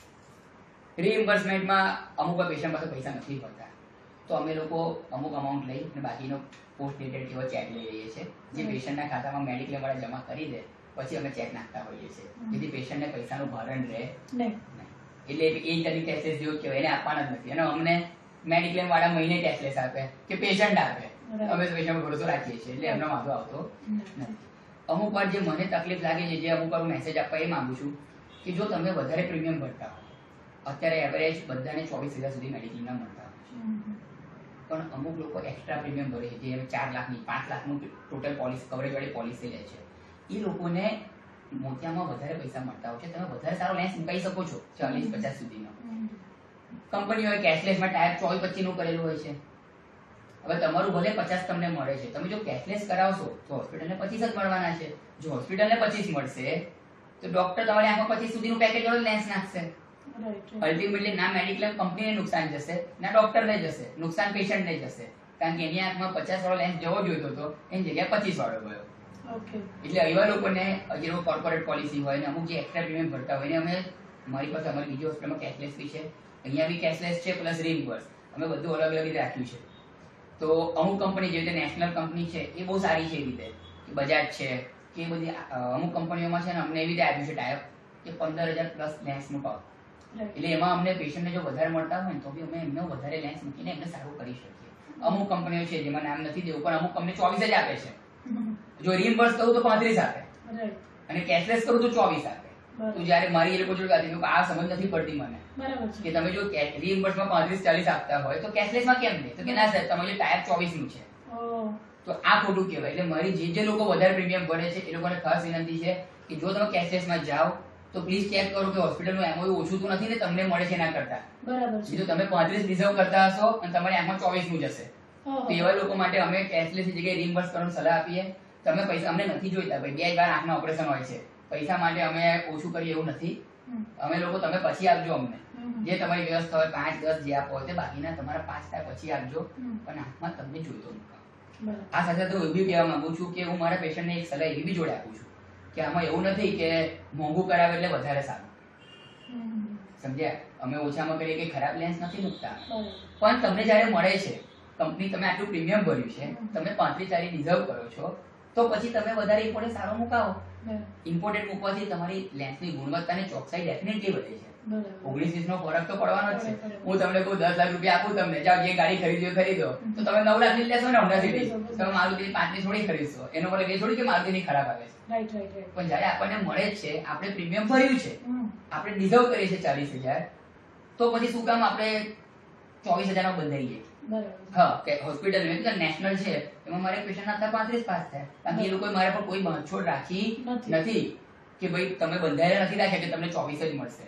રીએમ્બર્સમેન્ટમાં અમુક પેશન્ટ પાસે પૈસા નથી હોતા તો અમે લોકો અમુક અમાઉન્ટ લઈ અને બાકીનો પોસ્ટ ડેટેડ એવો ચેક લઈ લઈએ છીએ જે પેશન્ટના ખાતામાં મેડિક્લેમ વાળા જમા કરી દે પછી અમે ચેક નાખતા હોઈએ છીએ જેથી પેશન્ટને પૈસાનું ભારણ રહે નહીં. એટલે એ તરીકે કેશલેસ જેવું કહેવાય એને આપવાના જ નથી. અને અમને મેડિક્લેમ વાળા મહિને કેશલેસ આપે કે પેશન્ટ આપે, અમે પેશન્ટ ભરોસો રાખીએ છીએ એટલે એમનો વાંધો આવતો નથી. અમુક વાર જે મને તકલીફ લાગે છે જે અમુક વાર મેસેજ આપવા એ માંગુ છું કે જો તમે વધારે પ્રીમિયમ ભરતા હો, અત્યારે એવરેજ બધાને ચોવીસ હજાર સુધી મેડિક્લેમના મળતા હોય છે, પણ અમુક લોકો એક્સ્ટ્રા પ્રીમિયમ ભરે છે જે ચાર લાખની પાંચ લાખનું ટોટલ પોલિસી કવરેજ વાળી પોલિસી લે છે. એ લોકોને મોતિયામાં વધારે પૈસા મળતા હોય છે, તમે વધારે સારો લેન્સ મુકાઈ શકો છો ચાલીસ પચાસ સુધીનો. કંપનીઓએ કેશલેસમાં ટાયર ચોવીસ પચીસ નું કરેલું હોય છે. હવે તમારું ભલે પચાસ તમને મળે છે, તમે જો કેશલેસ કરાવશો તો હોસ્પિટલને પચીસ જ મળવાના છે. જો હોસ્પિટલને પચીસ મળશે તો ડોક્ટર તમારી આંખમાં પચીસ સુધીનું પેકેજ વાળો લેન્સ નાખશે. અલ્ટિમેટલી ના મેડિક્લેમ કંપનીને નુકસાન જશે ના ડોક્ટરને જશે, નુકસાન પેશન્ટને જશે કારણ કે એની આંખમાં પચાસ વાળો લેન્સ જવો જોઈતો હતો એની જગ્યાએ પચીસ વાળો ગયો. ઓકે. એટલે એવા લોકોને જે લોકો કોર્પોરેટ પોલિસી હોય ને અમુક જે એક્સ્ટ્રા પ્રીમિયમ ભરતા હોય ને અમે મારી પાસે અમારી બીજી હોસ્પિટલમાં કેશલેસ બી છે, અહીંયા બી કેશલેસ છે પ્લસ રિમ્બર્સ, અમે બધું અલગ અલગ રીતે રાખ્યું છે. તો અમુક કંપની જેવી રીતે નેશનલ કંપની છે એ બહુ સારી છે, એવી રીતે કે બજાજ છે કે એ બધી અમુક કંપનીઓમાં છે ને અમને એવી રીતે આપ્યું છે ટાઈપ કે પંદર હજાર પ્લસ લેન્સનું પાવ, એટલે એમાં અમને પેશન્ટને જો વધારે મળતા હોય ને તો બી અમે એમને વધારે લેન્સ મૂકીને એમને સારું કરી શકીએ. અમુક કંપનીઓ છે જેમાં નામ નથી દેવું પણ અમુક કંપની ચોવીસ જ આપે છે, જો રિમ્બર્સ કરું તો પાંત્રીસ આપે અને કેશલેસ કરું તો ચોવીસ આપે. તો જયારે મારી એ લોકો જોડે આ સમજ નથી પડતી મને કે તમે જો રિમ્બર્સમાં પાંત્રીસ ચાલીસ આપતા હોય તો કેશલેસમાં કેમ નહીં, તો કે ના સાહેબ તમારે ટાયર ચોવીસ નું છે, તો આ ખોટું કહેવાય. એટલે મારી જે જે લોકો વધારે પ્રીમિયમ ભરે છે એ લોકોને ખાસ વિનંતી છે કે જો તમે કેશલેસમાં જાઓ તો પ્લીઝ ચેક કરો કે હોસ્પિટલનું એમઓયુ ઓછું તો નથી ને તમને મળે છે એના કરતા. બરાબર છે. જો તમે પાંત્રીસ રિઝર્વ કરતા હશો અને તમારે એમાં ચોવીસ નું જશે તો એવા લોકો માટે અમે કેશલેસ ની જગ્યાએ રિમ્બર્સ કરવાની સલાહ આપીએ. તમે પૈસા અમને નથી જોઈતા ભાઈ, બે વાર આંખના ઓપરેશન હોય છે, પૈસા માટે અમે ઓછું કરીએ એવું નથી. અમે લોકો તમે પછી આપજો અમને જે તમારી વ્યવસ્થા હોય, પાંચ દસ જે આપો હોય તે બાકીના તમારા પાંચ થાય પછી આપજો, પણ આંખમાં તમને જોઈતો મુકાવો. આ સાથે તો એવું બી કહેવા માંગુ છું કે હું મારા પેશન્ટને એક સલાહ એવી બી જોડે આપું છું કે આમાં એવું નથી કે મોંઘું કરાવે એટલે વધારે સારું, સમજ્યા? અમે ઓછામાં કરીએ કે ખરાબ લેન્સ નથી મૂકતા, પણ તમને જયારે મળે છે કંપની તમે આટલું પ્રીમિયમ ભર્યું છે, તમે પાંત્રીસ ચાલીસ રિઝર્વ કરો છો તો પછી તમે વધારે ઇમ્પોર્ટન્ટ સારો મુકાવો. ઇમ્પોર્ટન્ટ મૂકવાથી તમારી લેન્સની ગુણવત્તા અને ચોકસાઈ ડેફિનેટલી વધે છે. ઓગણીસ વીસ નો ફરક તો પડવાનો જ છે. હું તમને કહું દસ લાખ રૂપિયા આપું તમને, જાઓ જે ગાડી ખરીદ્યો ખરીદો, તો તમે નવ લાખ ની લેશો ને હોન્ડા સિટી, તમે મારુતિ પાંત્રીસ થોડી ખરીદશો, એનો મતલબ એ થોડી કે મારુતિ ની ખરાબ આવે છે. પણ જયારે આપણને મળે જ છે, આપણે પ્રીમિયમ ભર્યું છે, આપણે ડિઝર્વ કરીએ છીએ ચાલીસ હજાર, તો પછી શું કામ આપણે ચોવીસ હજાર માં બંધાઈએ? હા, હોસ્પિટલ નેશનલ છે એમાં મારે પેશન્ટ હતા પાંત્રીસ પાસ થાય, કારણ કે એ લોકો મારા પર કોઈ બાંધછોડ રાખી નથી કે ભાઈ તમે બંધાયેલા નથી રાખ્યા કે તમને ચોવીસ જ મળશે.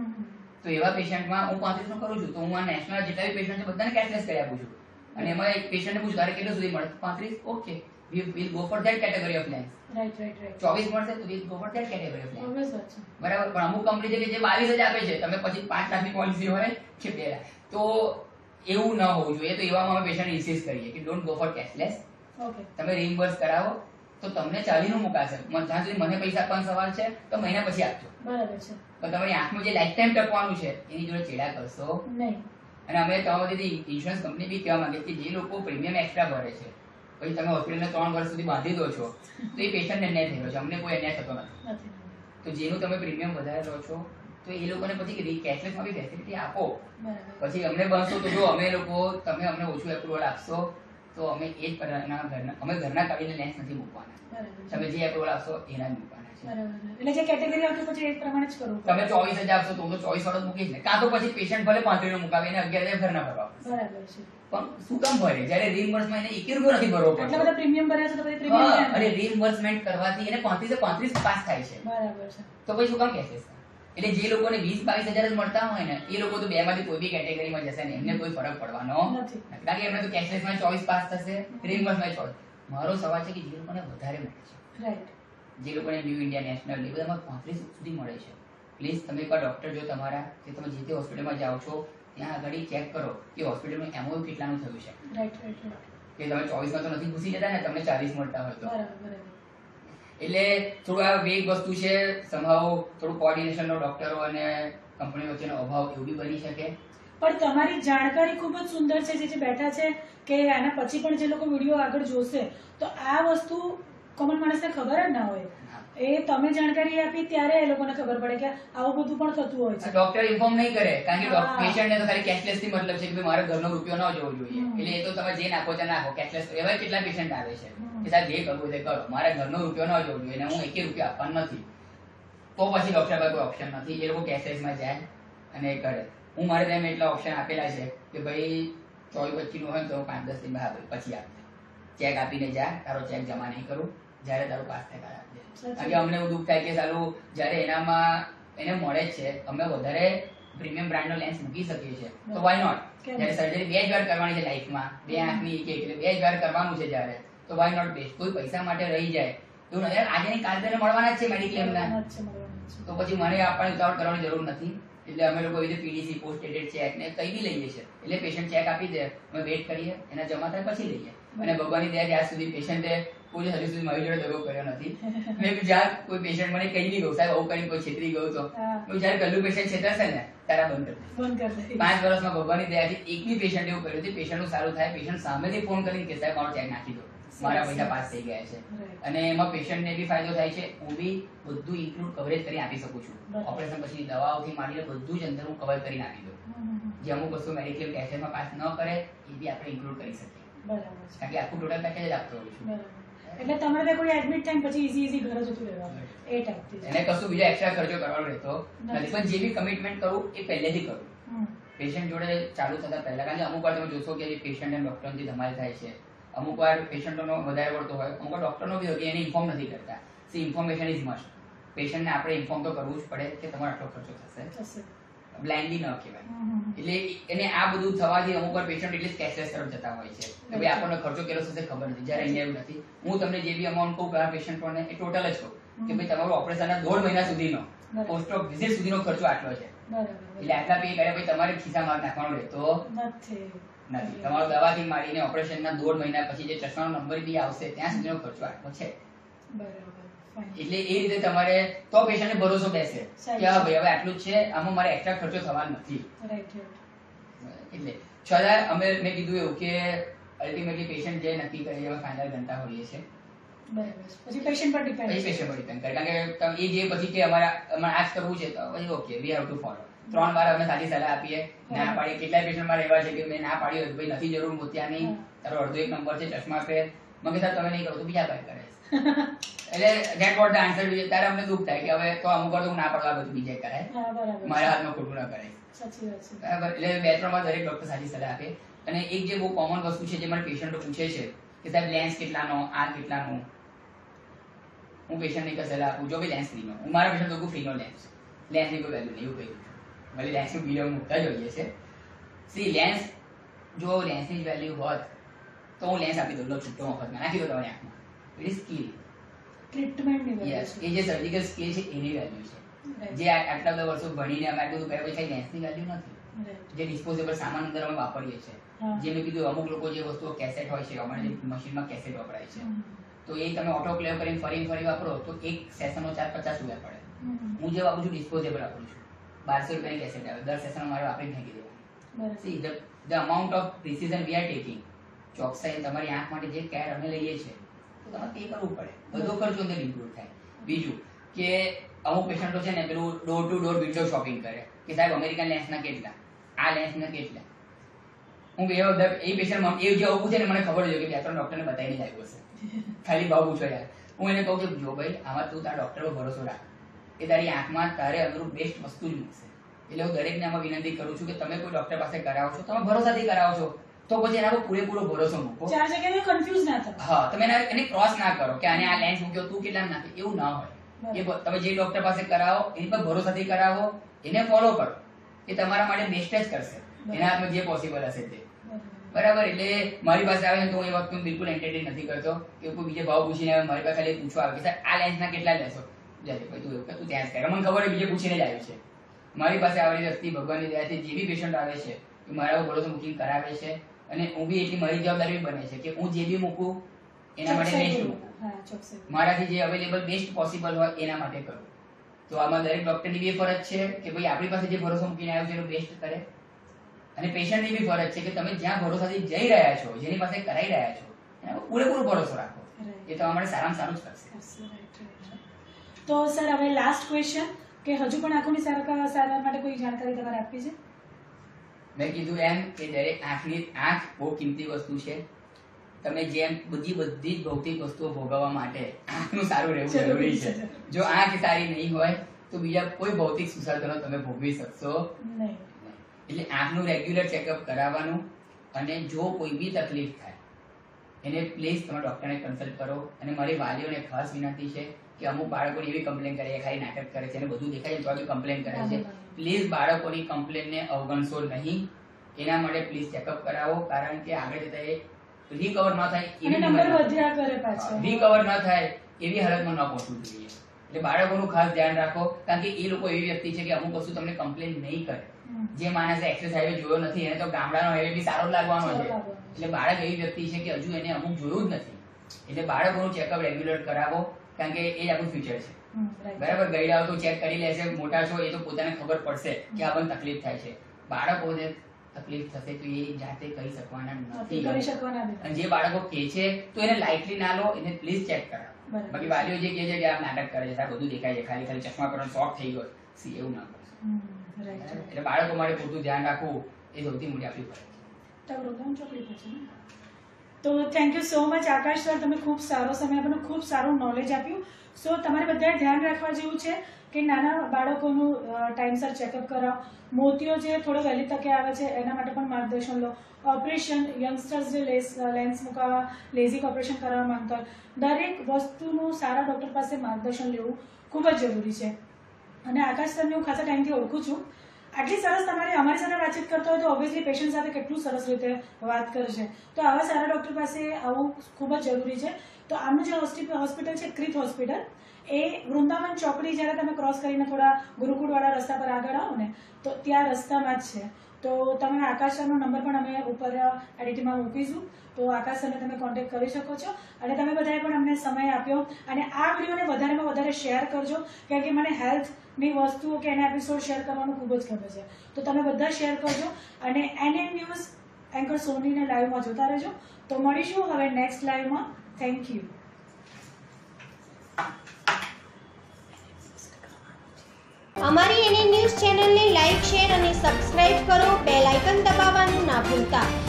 તો એવા પેશન્ટમાં હું પાંત્રીસ નું કરું છું, તો હું આ નેશનલ જેટલા બી પેશન્ટ છે બધાને કેશલેસ કરી આપું છું. અને એમાં એક પેશન્ટને પૂછું તારે કેટલું સુધી મળે? પાંત્રીસ, okay, we will go for that category of lens. Right right right. ચોવીસ મળશે તો we will go for that category of lens. બરાબર. પણ અમુક કંપની છે કે જે બાવીસ જ આપે છે, તમે પછી પાંચ લાખની પોલિસી હોય કે બે લાખ, તો એવું ન હોવું જોઈએ. તો એવામાં અમે પેશન્ટ ઇન્સિસ્ટ કરીએ કે don't go for cashless. Okay, તમે રિમ્બર્સ કરાવો તો તમને ચાલી નું મુકાશે. જ્યાં સુધી મને પૈસા આપવાનો સવાલ છે તો મહિના પછી આપજો. બરાબર છે. પણ તમારી આંખનું જે લાઈફ ટાઈમ ટકવાનું છે એની જોડે ચેડા કરશો નહીં. અને અમે તમારી ઇન્સ્યોરન્સ કંપની બી કહેવા માંગે કે જે લોકો પ્રીમિયમ એક્સ્ટ્રા ભરે છે, પછી તમે હોસ્પિટલને ત્રણ વર્ષ સુધી બાંધી દો છો તો એ પેશન્ટને અન્યાય થઈ રહ્યો છે, અમને કોઈ અન્યાય થતો નથી. તો જેનું તમે પ્રીમિયમ વધારે લો છો તો એ લોકોને પછી કેશલેસમાં બી ફેસિલિટી આપો. પછી અમને બનશો તો જો અમે લોકો તમે અમને ઓછું એપ્રુવલ આપશો તો અમે એ જ ઘરના અમે ઘરના કાઢીને લેન્સ નથી મૂકવાના. તમે જે એપ્રુવલ આપશો એના જ મૂકવાના છે. એટલે જે કેટેગરી આવશે પછી એ પ્રમાણે જ કરવું. તમે ચોવીસ જ આપશો તો હું તો ચોવીસ વાળો મૂકીશ ને, કાં તો પછી પેશન્ટ ભલે પાંત્રીસ નો મુકાવે એને અગિયાર હજાર ઘરના ભરવા. બરાબર છે. પણ શું કામ ભરે જયારે રિમ્બર્સમાં એને એક રૂપિયો નથી ભરવો પડતો? એટલા બધા પ્રીમિયમ ભર્યા છે તો પછી પ્રીમિયમ અને રિમ્બર્સમેન્ટ કરવાથી એને પાંત્રીસ પાંત્રીસ પાસ થાય છે. બરાબર છે. તો પછી શું કામ કેશલેસ? એટલે જે લોકોને વીસ બાવીસ હજાર જ મળતા હોય ને એ લોકો તો બે માંથી કોઈ બી કેટેગરીમાં જશે ને, એમને કોઈ ફરક પડવાનો નથી, કારણ કે એમને તો કેશલેસમાં ચોવીસ પાસ થશે, રિમ્બર્સમાં ચોવીસ. મારો સવાલ છે કે જે લોકોને વધારે મળે છે, રાઈટ, જે લોકોને ન્યૂ ઇન્ડિયા નેશનલ એ બધામાં પાંત્રીસ સુધી મળે છે, પ્લીઝ તમે એક ડોક્ટર જો તમારા કે તમે જે તે હોસ્પિટલમાં જાઓ છો ત્યાં આગળ ચેક કરો કે હોસ્પિટલનું એમઓયુ કેટલાનું થયું છે. Right right right. કે તમે ચોવીસ માં તો નથી ઘૂસી જતા ને, તમને ચાલીસ મળતા હોય તો. બરાબર. એટલે થોડું આ વેગ વસ્તુ છે, સંભાવ થોડું કોર્ડિનેશનનો ડોક્ટરો અને કંપનીઓ વચ્ચેનો અભાવ એવું બી બની શકે. પણ તમારી જાણકારી ખૂબ જ સુંદર છે, જે બેઠા છે કે આના પછી પણ જે લોકો વિડીયો આગળ જોશે તો આ વસ્તુ કોમન માણસને ખબર જ ના હોય. એ તમે જાણકારી આપી ત્યારે એ લોકોને ખબર પડે કે આવું બધું પણ થતું હોય છે. ડોક્ટર ઇન્ફોર્મ નહીં કરે, કારણ કે પેશન્ટને તો ખાલી કેશલેસ થી મતલબ છે કે મારે ઘરનો રૂપિયો ન જવો જોઈએ, એટલે એ તો તમે જે નાખો તે નાખો કેશલેસ. એવા કેટલા પેશન્ટ આવે છે કે સાહેબ જે કરવું તે કરો, મારે ઘરનો રૂપિયો ન જવો જોઈએ અને હું એક રૂપિયા આપવાનો નથી, તો પછી ડોક્ટર પાસે કોઈ ઓપ્શન નથી, એ લોકો કેશલેસમાં જાય અને એ કરે. હું મારે તેમ એટલા ઓપ્શન આપેલા છે કે ભાઈ ચોવીસ પચીસ નું હોય તો પાંચ દસ દિન બહાર પછી આપજે, ચેક આપીને જા, તારો ચેક જમા નહીં કરું, જયારે તારું પાસ થાય ત્યારે આપજે. કારણ કે અમને એવું દુઃખ થાય કે સાલું જયારે એનામાં એને મળે જ છે, અમે વધારે પ્રીમિયમ બ્રાન્ડનો લેન્સ મૂકી શકીએ છીએ તો વાય નોટ. જયારે સર્જરી બે જ વાર કરવાની છે લાઈફમાં, બે આંખની એક એક, એટલે બે જ વાર કરવાનું છે જયારે, તો વાય નોટ બેસ્ટ. કોઈ પૈસા માટે રહી જાય એવું નથી, આજે ની કાલે મળવાના જ છે મેડિક્લેમના, તો પછી મને આપણને ઉતાવળ કરવાની જરૂર નથી. એટલે અમે લોકો એવી રીતે પીડીસી પોસ્ટ ડેટેડ ચેક ને કઈ બી લઈએ છીએ, એટલે પેશન્ટ ચેક આપી દે, અમે વેઇટ કરીએ, એના જમા થાય પછી લઈએ. અને ભગવાનની દયા જ્યાં સુધી પેશન્ટે કોઈ હજુ સુધી મારી જોડે દગો કર્યો નથી. મેં જ્યાં કોઈ પેશન્ટ મને કહી બી ગયું સાહેબ આવું કરીને કોઈ છેતરી ગયું તો હું જયારે પહેલું પેશન્ટ છેતરશે ને તારા બંધ કરી દે. પાંચ વર્ષમાં ભગવાનની દયાથી એક બી પેશન્ટ એવું કર્યું છે પેશન્ટનું સારું થાય, પેશન્ટ સામેથી ફોન કરીને કે સાહેબ મારો ચેક નાખી દો, મારા પૈસા પાસ થઈ ગયા છે. અને એમાં પેશન્ટને બી ફાયદો થાય છે, હું બી બધું ઇન્ક્લુડ કવરેજ કરી આપી શકું છું. ઓપરેશન પછી દવાઓથી માંડીને બધું જ અંદર હું કવર કરીને આપી દઉં. જે અમુક વસ્તુ મેડિક્લેમ ટેસ્ટમાં પાસ ન કરે એ બી આપણે ઇન્ક્લુડ કરી શકીએ. કારણ કે આખું ટોટલ પેકેજ જ આપતો હોઉં છું. એટલે તમારે કોઈ એડમિટ થાય પછી ઈઝી ઈઝી ઘરે જતું રહેવાનું એ ટાઈપથી. એને કશું બીજા એક્સ્ટ્રા ખર્ચો કરવાનો રહેતો નથી, પણ જે બી કમિટમેન્ટ કરું એ પહેલેથી કરું પેશન્ટ જોડે ચાલુ થતા પહેલા. કારણ કે અમુક વાર તમે જોશો કે પેશન્ટ અને ડોક્ટરથી ધમાલ થાય છે, અમુક વાર પેશન્ટનો વધારે પડતો હોય, અમુક વાર ડોક્ટરનો બી હોય કે એને ઇન્ફોર્મ નથી કરતા. See information is must. પેશન્ટને આપણે ઇન્ફોર્મ તો કરવું જ પડે કે તમારો આટલો ખર્ચો થશે, બ્લાઇન્ડલી ન કહેવાય. એટલે એને આ બધું થવાથી અમુક વાર પેશન્ટ એટલે કેશલેસ તરફ જતા હોય છે કે ભાઈ આપણને ખર્ચો કેટલો થશે ખબર નથી. જ્યારે અહીંયા એવું નથી. હું તમને જે બી અમાઉન્ટ કહું ઘણા પેશન્ટોને એ ટોટલ જ કહું કે ભાઈ તમારું ઓપરેશનના દોઢ મહિના સુધીનો પોસ્ટ ઓફ વિઝિટ સુધીનો ખર્ચો આટલો છે. એટલે આટલા પે કર્યા પછી તમારે ખિસ્સામાં નાખવાનો રહેતો નથી. તમારો દવાથી માંડીને ઓપરેશનના દોઢ મહિના પછી જે ચશ્માનો નંબર બી આવશે ત્યાં સુધીનો ખર્ચો આટલો છે. એટલે એ રીતે તમારે તો પેશન્ટને ભરોસો બેસે કે હા ભાઈ હવે આટલું જ છે, આમાં મારે એક્સ્ટ્રા ખર્ચો થવાનો નથી. એટલે છતાં અમે મેં કીધું એવું કે અલ્ટિમેટલી પેશન્ટ જે નક્કી કરે એમાં ફાઇનલ ગણતા હોઈએ છીએ. પછી પેશન્ટ પર ડિપેન્ડ પછી પેશન્ટ પર ડિપેન્ડ કરે. કારણ કે એ જે પછી કે અમારા અમારે આ જ કરવું છે તો પછી okay we have to follow. ત્રણ વાર અમે સાચી સલાહ આપીએ, ના પાડીએ. કેટલાય પેશન્ટમાં રહેવા છે કે મેં ના પાડી હોય ભાઈ નથી જરૂર મોતિયાની, તારો અડધો એક નંબર છે, ચશ્મા પહેર. મગે સાહેબ તમે નહીં કરો તો બીજા કઈ કરે. એટલે ધેટ વોટ ધ આન્સર જોઈએ. ત્યારે અમને દુઃખ થાય કે હવે તો અમુક વાર તો ના પડવા બધું બીજે કરાય, મારા હાથમાં ખોટું ના કરાય. બરાબર. એટલે બે ત્રણ વાર દરેક ડોક્ટર સાચી સલાહ આપે. અને એક જે બહુ કોમન વસ્તુ છે જે મને પેશન્ટો પૂછે છે કે સાહેબ લેન્સ કેટલાનો, આ કેટલાનો, હું પેશન્ટને એક સલાહ આપું જો ભાઈ લેન્સ ફ્રીનો. હું મારા પેશન્ટ લોકો ફ્રીનો લેન્સ, લેન્સની કોઈ વેલ્યુ નહીં એવું કહ્યું. ભલે લેન્સનું બિલ મૂકતા જોઈએ છે. સી લેન્સ જો લેન્સની જ વેલ્યુ હોત તો હું લેન્સ આપી દઉં, લો છૂટો મફતમાં નાખી દો તમારી આંખમાં. It is skill. ટ્રીટમેન્ટની વેલ્યુ યસ, એ જે સર્જિકલ સ્કિલ છે એની વેલ્યુ છે. જે આટલા બધા વર્ષો ભણીને અમે આટલું કર્યા પછી કઈ લેન્સની વેલ્યુ નથી. જે ડિસ્પોઝેબલ સામાન અંદર અમે વાપરીએ છીએ, જે મેં કીધું અમુક લોકો જે વસ્તુઓ કેસેટ હોય છે, અમારે જે મશીનમાં કેસેટ વપરાય છે, તો એ તમે ઓટોક્લેવ કરીને ફરી ફરી વાપરો તો એક સેશનનો ચાર્જ પચાસ રૂપિયા પડે. હું જે વાપરું છું ડિસ્પોઝેબલ વાપરું છું, બારસો રૂપિયાની કેસેટ આવે, દર સેશન મારે વાપરી ફેંકી દેવાની. See the the amount of precision we are taking, ચોકસાઈ તમારી આંખ માટે જે કેર અમે લઈએ છીએ તો તમારે પે કરવું પડે. બધો ખર્ચો અંદર ઇન્ક્લુડ થાય. બીજું કે અમુક પેશન્ટો છે ને પેલું door to door window shopping કરે કે સાહેબ અમેરિકન લેન્સના કેટલા, આ લેન્સના કેટલા. હું એ એ પેશન્ટ એ જે આવું પૂછે ને મને ખબર છે કે બે ત્રણ ડોક્ટરને બતાવીને જ આવ્યો હશે, ખાલી ભાવ પૂછો યાર. હું એને કહું કે જો ભાઈ આમાં તું તારા ડોક્ટર પર ભરોસો રાખ, એ તારી આંખમાં તારે અનુરૂપ બેસ્ટ વસ્તુ જ મૂકશે. એટલે હું દરેકને આમાં વિનંતી કરું છું કે તમે કોઈ ડોક્ટર પાસે કરાવો છો, તમે ભરોસાથી કરાવો છો તો પછી એના પર પૂરેપૂરો ભરોસો મૂકો. ચાર જગ્યાએ કન્ફ્યુઝ ના થાઓ. હા, તમે એને એને ક્રોસ ના કરો કે આને આ લેન્સ મૂક્યો તું કેટલા નાખે, એવું ના હોય. એ તમે જે ડોક્ટર પાસે કરાવો એની પર ભરોસાથી કરાવો, એને ફોલો કરો, એ તમારા માટે બેસ્ટ જ કરશે એના હાથમાં જે પોસિબલ હશે તે. બરાબર. એટલે મારી પાસે આવે તો હું એ વખત બિલકુલ એન્ટરટેન નથી કરતો કે કોઈ બીજે ભાવ પૂછીને આવે, મારી પાસે ખાલી પૂછવા આવે કે સાહેબ આ લેન્સના કેટલા લેશો, જાય ભાઈ તું એવું કે તું ત્યાં જ કર, મને ખબર છે બીજે પૂછીને જ આવ્યું છે. મારી પાસે આવેલી વ્યક્તિ ભગવાનની દયાથી જે બી પેશન્ટ આવે છે એ મારા ભરોસો બુકિંગ કરાવે છે. અને હું બી એટલી મારી જવાબદારી બને છે કે હું જે બી મૂકું એના માટે બેસ્ટ મૂકું, મારાથી જે અવેલેબલ બેસ્ટ પોસિબલ હોય એના માટે કરું. તો આમાં દરેક ડોક્ટરની બી ફરજ છે કે ભાઈ આપણી પાસે જે ભરોસો મૂકીને આવ્યો છે એનો બેસ્ટ કરે. અને પેશન્ટની બી ફરજ છે કે તમે જ્યાં ભરોસાથી જઈ રહ્યા છો, જેની પાસે કરાઈ રહ્યા છો એના પર પૂરેપૂરો ભરોસો રાખો, એ તમારા માટે સારામાં સારું જ કરશે. તો સર હવે લાસ્ટ ક્વેશ્ચન કે હજુ પણ આંખોની સારવાર સારવાર માટે કોઈ જાણકારી તમારે આપવી છે? મેં કીધું એમ કે દરેક આંખની આંખ બહુ કિંમતી વસ્તુ છે. તમે જેમ બધી બધી જ ભૌતિક વસ્તુઓ ભોગવવા માટે આંખનું સારું રહેવું જરૂરી છે. જો આંખ સારી નહીં હોય તો બીજા કોઈ ભૌતિક સુસાધનો તમે ભોગવી શકશો નહીં. એટલે આંખનું રેગ્યુલર ચેકઅપ કરાવવાનું, અને જો કોઈ બી તકલીફ થાય એને પ્લીઝ તમે ડોક્ટરને કન્સલ્ટ કરો. અને મારી વાલીઓને ખાસ વિનંતી છે કે અમુક બાળકોની એવી કમ્પ્લેન કરે, ખાલી નાટક કરે છે અને બધું દેખાય છે તો બી કમ્પ્લેન કરે છે. પ્લીઝ બાળકોની કમ્પ્લેનને અવગણશો નહીં. એના માટે પ્લીઝ ચેકઅપ કરાવો, કારણ કે આગળ જતા એ રિકવર ન થાય એવી રિકવર ન થાય એવી હાલતમાં ન પહોંચવું જોઈએ. એટલે બાળકોનું ખાસ ધ્યાન રાખો, કારણ કે એ લોકો એવી વ્યક્તિ છે કે અમુક વસ્તુ તમને કમ્પ્લેન નહીં કરે. જે માણસે એક્સેસ હાઈવે જોયો નથી એને તો ગામડાનો હાઈવે બી સારો જ લાગવાનો છે. એટલે બાળક એવી વ્યક્તિ છે કે હજુ એને અમુક જોયું જ નથી, એટલે બાળકોનું ચેકઅપ રેગ્યુલર કરાવો, કારણ કે એ જ આપણું ફ્યુચર છે. હમ, right. બરાબર, ગયડાઓ તો ચેક કરી લેશે, મોટા છો એ તો પોતાને ખબર પડશે કે આ મને તકલીફ થાય છે. બાળકોને તકલીફ થશે તો એ જાતે કરી શકવાના નથી નથી. કરી શકવાના બી. અને જે બાળકો કે છે તો એને લાઇટલી ના લો, એને પ્લીઝ ચેક કરાવો. બરાબર. બાકી વાલીઓ જે કહે છે કે આ નાટક કરે છે, આ બધું દેખાય છે, ખાલી ખાલી ચશ્મા પહેરવાનો શોખ થઈ ગયો, સી એવું ના કરશો. હમ, right, right. એટલે બાળકો માટે પૂરતું ધ્યાન રાખવું એ સૌથી મોટી આપણી ફરજ છે. તો વૃંદાવન ચોકડી પર છે ને? તો thank you so much Akash sir, તમે ખૂબ સારો સમય આપ્યો, ખૂબ સારું નોલેજ આપ્યું. સો તમારે બધાએ ધ્યાન રાખવા જેવું છે કે નાના બાળકોનું ટાઈમસર ચેકઅપ કરાવો. મોતિયો જે થોડો વહેલી તકે આવે છે એના માટે પણ માર્ગદર્શન લો. ઓપરેશન, યંગસ્ટર્સ જે લેસ લેન્સ મુકાવવા, લેઝિક ઓપરેશન કરવા માંગતા હોય, દરેક વસ્તુનું સારા ડૉક્ટર પાસે માર્ગદર્શન લેવું ખૂબ જ જરૂરી છે. અને આકાશ સરને હું ખાસા ટાઈમથી ઓળખું છું. આટલી સરસ તમારી અમારી સાથે વાતચીત કરતો હોય તો ઓબ્વિયસલી પેશન્ટ સાથે કેટલું સરસ રીતે વાત કરશે. તો આવા સારા ડૉક્ટર પાસે આવવું ખૂબ જ જરૂરી છે. તો આમનું જે હોસ્પિટલ છે ક્રિત હોસ્પિટલ, એ વૃંદાવન ચોકડી જ્યારે તમે ક્રોસ કરીને થોડા ગુરુકુળવાળા રસ્તા પર આગળ આવો ને તો ત્યાં રસ્તામાં જ છે. તો તમે આકાશ સરનો નંબર પણ અમે ઉપર એડિટમાં મૂકીશું, તો આકાશ સરને તમે કોન્ટેક્ટ કરી શકો છો. અને તમે બધાએ પણ અમને સમય આપ્યો અને આ વિડીયોને વધારેમાં વધારે શેર કરજો, કારણ કે મને હેલ્થની વસ્તુઓ કે એના એપિસોડ શેર કરવાનું ખૂબ જ ગમે છે. તો તમે બધા શેર કરજો અને એનએન ન્યૂઝ એન્કર સોનીને લાઈવમાં જોતા રહેજો. તો મળીશું હવે નેક્સ્ટ લાઈવમાં. Thank you. અમારી એનએન ન્યૂઝ ચેનલને લાઈક, શેર અને સબસ્ક્રાઇબ કરો. બેલ આઇકન દબાવવાનું ના ભૂલતા.